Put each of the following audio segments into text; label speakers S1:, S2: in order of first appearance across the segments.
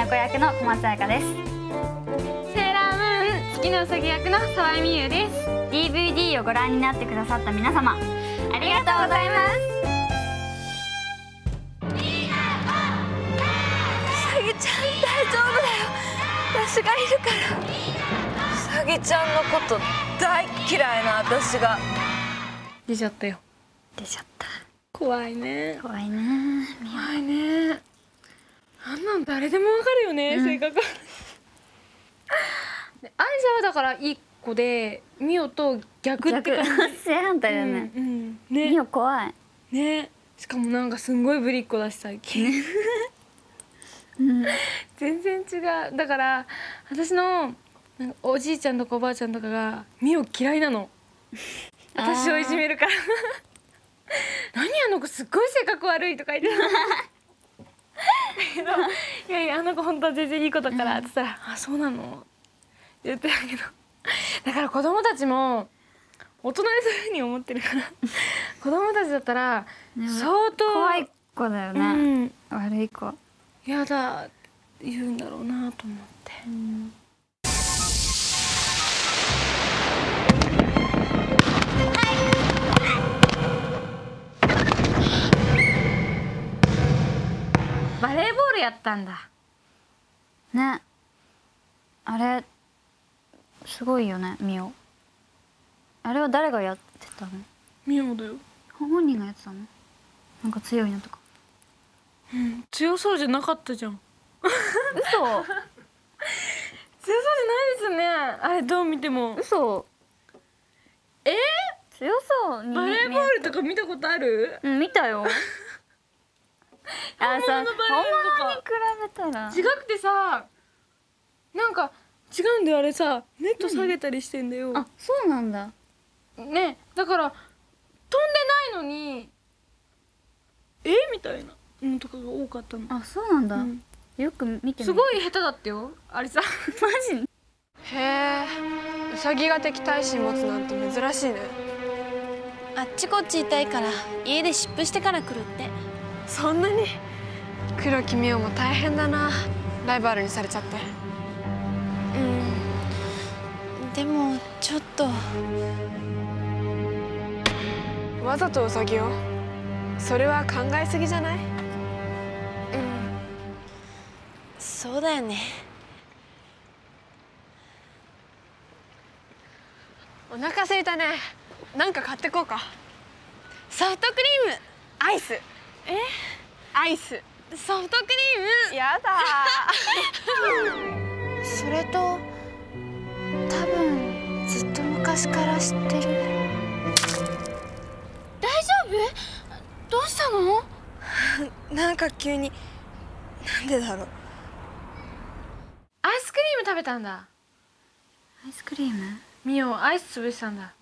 S1: 子役の小松彩香です。
S2: セーラームーン月のうさぎ役の沢井美優です。
S1: DVD をご覧になってくださった皆様、ありがとうございます。
S3: うさぎちゃん大丈夫だよ、私がいるから。うさぎちゃんのこと大嫌いな私が
S2: 出ちゃったよ。
S1: 出ちゃった。
S2: 怖いね。
S1: 怖いね。
S2: 怖いね。あんなん誰でもわかるよね、性格。アイサはだから一個でミオと逆って感じ。
S1: 正反対だよね。
S2: ね。
S1: ミオ怖い。
S2: ね。しかもなんかすんごいぶりっ子だし最近。全然違う。だから私のなんかおじいちゃんとかおばあちゃんとかがミオ嫌いなの。私をいじめるから。何あの子すっごい性格悪いとか言ってた。いやいやあの子本当は全然いい子だからって言ったら「あそうなの?」って言ってたけど、だから子供たちも大人でそういうふうに思ってるから子供たちだったら相当
S1: 怖い子だよね。悪い子。
S2: やだって言うんだろうなと思って。バレーボールやったんだ
S1: ね。あれすごいよね、ミオ。あれは誰がやってたの？
S2: ミオだよ。
S1: 本人がやってたの？なんか強いのとか。
S2: 強そうじゃなかったじゃん。
S1: 嘘。
S2: 強そうじゃないですね。あれどう見ても。
S1: 嘘。強そうに。
S2: バレーボールとか見たことある？
S1: 見たよ。あ、さ、本物に比べたら
S2: 違くてさ、なんか違うんだよあれさ、ネット下げたりしてんだよ。
S1: あ、そうなんだ。
S2: ね、だから飛んでないのにみたいなのとかが多かったの。
S1: あ、そうなんだ。よく見てみる。
S2: すごい下手だったよあれさ。
S1: マジ？
S4: へえ、ウサギが敵対心持つなんて珍しいね。
S3: あっちこっち痛いから家で湿布してから来るって。
S4: そんなに？黒木美桜も大変だな、ライバルにされちゃって。
S3: でもちょっと。
S4: わざとウサギを？それは考えすぎじゃない？
S3: そうだよね。
S4: お腹空いたね。なんか買ってこうか。
S3: ソフトクリーム。
S4: アイス。アイス。
S3: ソフトクリーム。
S4: やだ
S3: それと多分ずっと昔から知ってる。大丈夫？どうしたの？なんか急に。なんでだろう。
S2: アイスクリーム食べたんだ。
S1: アイスクリーム？
S2: ミオアイス潰したんだ。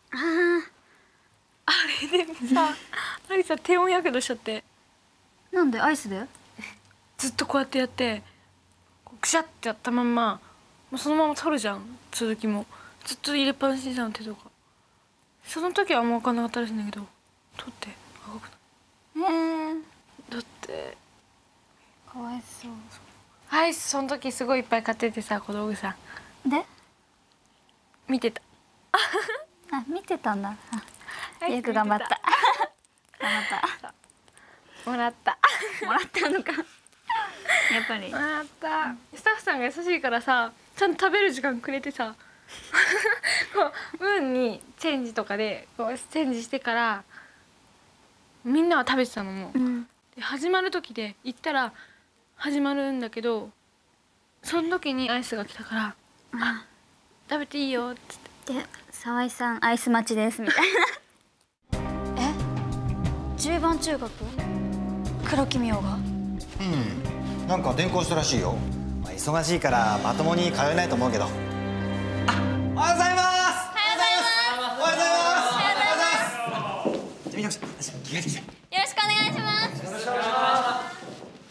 S2: あれでさ、アリサ低温やけどしちゃって。
S1: なんでアイスで？
S2: ずっとこうやってやってくしゃってやったまんまもうそのまま取るじゃん。続きもずっと入れっぱなしにしたの手とか。その時はあんま分かんなかったらしいんだけど、取って赤くなる。だって
S1: かわいそう。
S2: アイスその時すごいいっぱい買っててさ、小道具さん
S1: で
S2: 見てた。
S1: あ、見てたんだ。よく頑張った。頑張った。
S2: もらった
S1: もらったのか。やっぱり
S2: もらった。スタッフさんが優しいからさ、ちゃんと食べる時間くれてさこう運にチェンジとかでこうチェンジしてからみんなは食べてたのも、で始まる時で行ったら始まるんだけど、その時にアイスが来たから「あ、食べていいよ」っつって。
S1: で、沢井さんアイス待ちですみたいな。10番中学？黒木美桜が？
S5: なんか転校したらしいよ。忙しいからまともに通えないと思うけど。あ、おはようございます。おはようございます。おはようございます。おはようございます。じゃあみんな着替えてきて。
S3: よろしくお願いします。よろしくお願いします。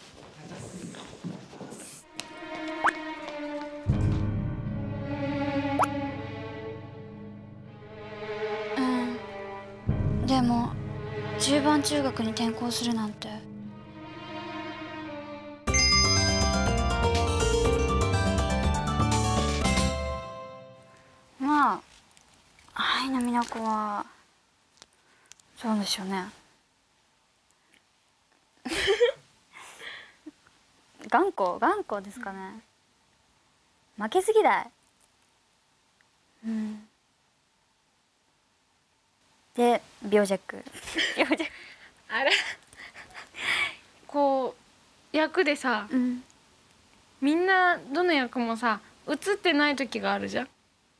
S3: でも10番中学に転校するなんて。
S1: まあ愛の美奈子はそうでしょうね。頑固ですかね。負けず嫌い。で病弱。
S2: あれこう役でさ、みんなどの役もさ映ってない時があるじゃん。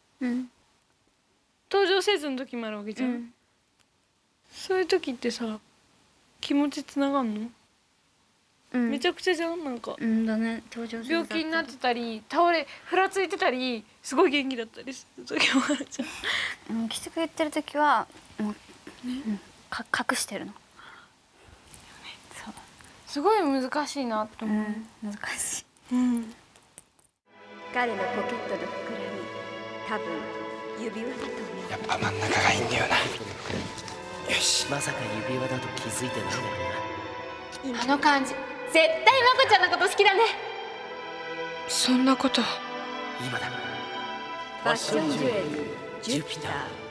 S2: 登場せずの時もあるわけじゃん。そういう時ってさ気持ちつながんの？めちゃくちゃじゃん。なんか
S1: だね、登場
S2: 病気になってたりふらついてたりすごい元気だったりする時もあるじゃん。
S1: きつく言ってる時はもう、隠してるの。そう。
S2: すごい難しいなって思う。
S1: 難しい。
S6: 彼のポケットの膨らみ、多分指輪だと思う。
S5: やっぱ真ん中がいいんだよな。よし。
S7: まさか指輪だと気づいてないだろうな。
S2: あの感じ絶対まこちゃんのこと好きだね。
S4: そんなこと
S7: 今だ。
S6: ファッションジュエリージュピター。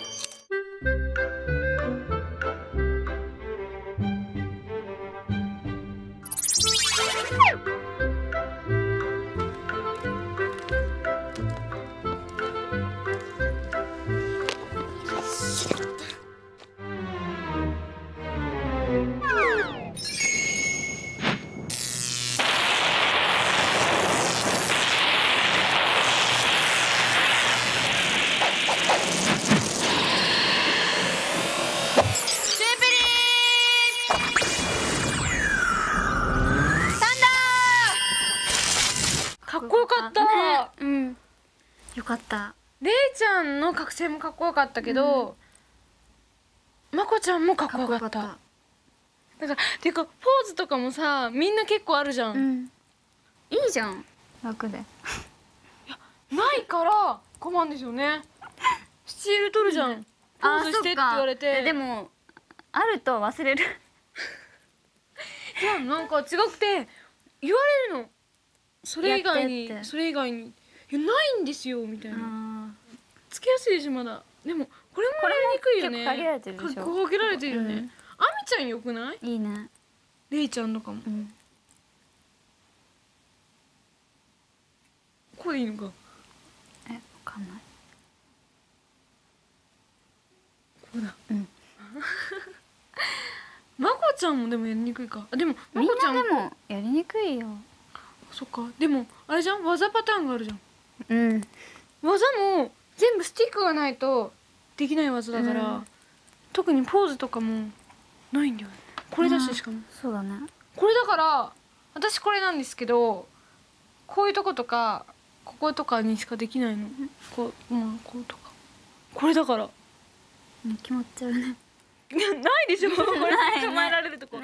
S2: かっこよかった。
S1: よかった。
S2: れいちゃんの覚醒もかっこよかったけど、まこちゃんもかっこよかった。だからていうかポーズとかもさみんな結構あるじゃん。
S1: いいじゃん。楽で。
S2: ないから困るんですよね。スチール取るじゃん。ポーズしてって言われて。
S1: でもあると忘れる。
S2: いやなんか違くて言われるの。それ以外にいやないんですよみたいな。つけやすいしまだ。でもこれもやりにくいよね。
S1: 結構限られてるでしょ。
S2: 限られてるよね。あみちゃんよくない？
S1: いいね。
S2: れいちゃんとかも。これいいのか。
S1: わかんない。
S2: こうだ。まこちゃんもでもやりにくいか。でもま
S1: みん
S2: こちゃん
S1: なでもやりにくいよ。
S2: そっか。でもあれじゃん、技パターンがあるじゃん。技も全部スティックがないとできない技だから、特にポーズとかもないんだよね。これだし、しかも
S1: そうだね。
S2: これだから私これなんですけど、こういうとことかこことかにしかできないの。こうこうとかこれだから
S1: 決まっちゃうね。
S2: ないでしょ。これ捕まえられるとこ。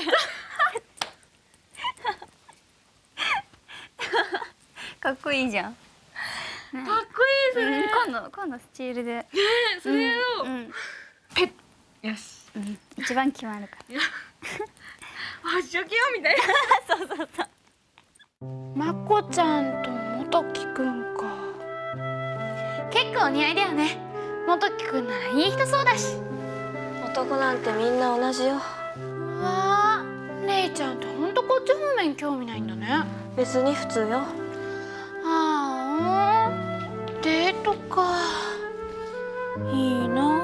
S1: かっこいいじゃん。
S2: かっこいいそれ。
S1: 今度スチールで。
S2: それやろう。ペッ。よし。
S1: 一番決まるから。
S2: 発射器よみたいな。そう。まこちゃんと元木くんか。結構お似合いだよね。元木くんならいい人そうだし。
S3: 男なんてみんな同じよ。
S2: うわあ、れいちゃんってほんとこっち方面興味ないんだね。
S3: 別に普通よ。
S2: ああ、デートか。いいな。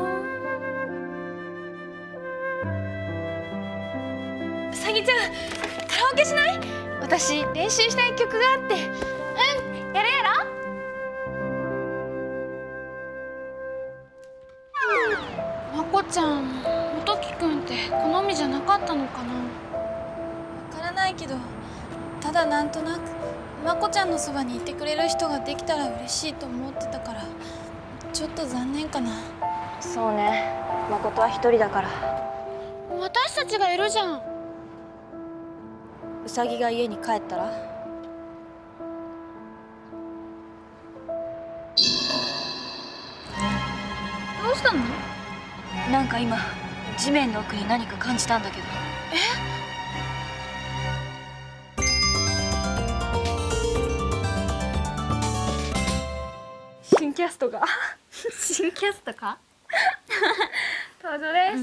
S2: うさぎちゃん、カラオケしない？私練習したい曲があって。やるやろ。まこちゃん、元木くんって好みじゃなかったのかな。
S8: わからないけど、ただなんとなくまこちゃんのそばにいてくれる人ができたら嬉しいと思ってたから、ちょっと残念かな。
S3: そうね、誠は一人だから。
S2: 私たちがいるじゃん。
S3: うさぎが家に帰ったら。
S2: どうしたの？
S3: なんか今地面の奥に何か感じたんだけど。
S2: 新キャストが
S1: 新キャストか。
S2: 登場です、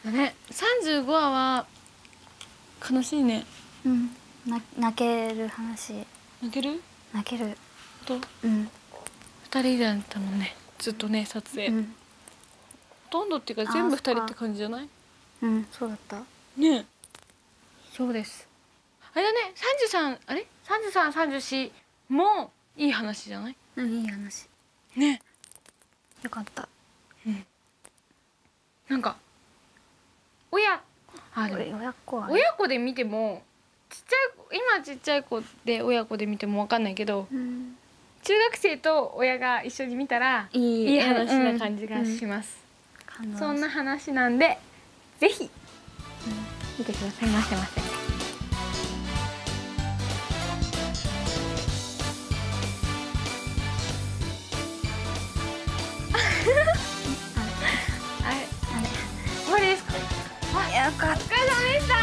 S2: ね、35話は悲しいね。
S1: うん、泣ける話。
S2: 泣ける？
S1: 泣ける。
S2: と
S1: うん
S2: 2人だったもんね、ずっとね撮影、ほとんどっていうか全部2人って感じじゃない？
S1: うん、そうだった
S2: ね。そうです。あれだね、33あれ33、34もいい話じゃない？
S1: うん、いい話
S2: ね。
S1: よかった。
S2: なんか
S1: 親子はね、
S2: 親子で見ても今ちっちゃい子で親子で見ても分かんないけど、中学生と親が一緒に見たらいい話な感じがします、そんな話なんでぜひ見てくださいませ。終わりですか？
S1: よかった。
S2: お疲れ様でした。